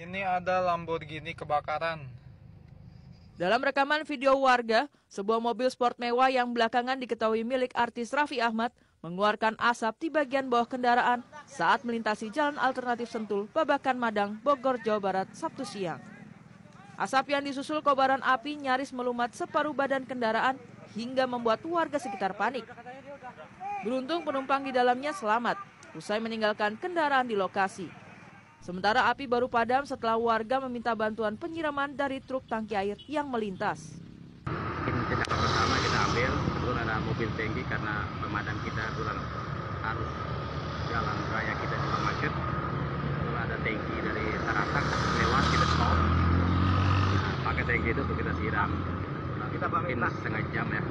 Ini ada Lamborghini kebakaran. Dalam rekaman video warga, sebuah mobil sport mewah yang belakangan diketahui milik artis Raffi Ahmad mengeluarkan asap di bagian bawah kendaraan saat melintasi jalan alternatif Sentul, Babakan Madang, Bogor, Jawa Barat, Sabtu siang. Asap yang disusul kobaran api nyaris melumat separuh badan kendaraan hingga membuat warga sekitar panik. Beruntung penumpang di dalamnya selamat, usai meninggalkan kendaraan di lokasi. Sementara api baru padam setelah warga meminta bantuan penyiraman dari truk tangki air yang melintas. Tindakan pertama kita ambil, kebetulan ada mobil tangki karena pemadam kita kebetulan harus jalan raya kita juga macet. Kebetulan ada tangki dari Taratak lewat, kita stop. Nah, pakai tangki itu untuk kita siram. Kita mungkin setengah jam ya.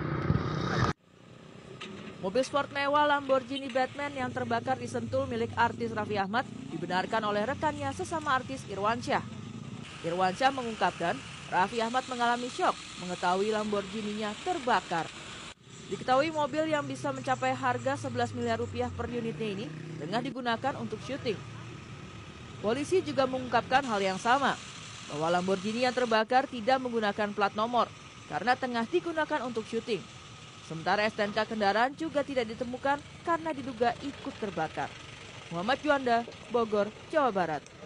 Mobil sport mewah Lamborghini Batman yang terbakar di Sentul milik artis Raffi Ahmad dibenarkan oleh rekannya sesama artis Irwansyah. Irwansyah mengungkapkan Raffi Ahmad mengalami syok mengetahui Lamborghini-nya terbakar. Diketahui mobil yang bisa mencapai harga 11 miliar rupiah per unitnya ini tengah digunakan untuk syuting. Polisi juga mengungkapkan hal yang sama, bahwa Lamborghini yang terbakar tidak menggunakan plat nomor karena tengah digunakan untuk syuting. Sementara STNK kendaraan juga tidak ditemukan karena diduga ikut terbakar. Muhammad Juanda, Bogor, Jawa Barat.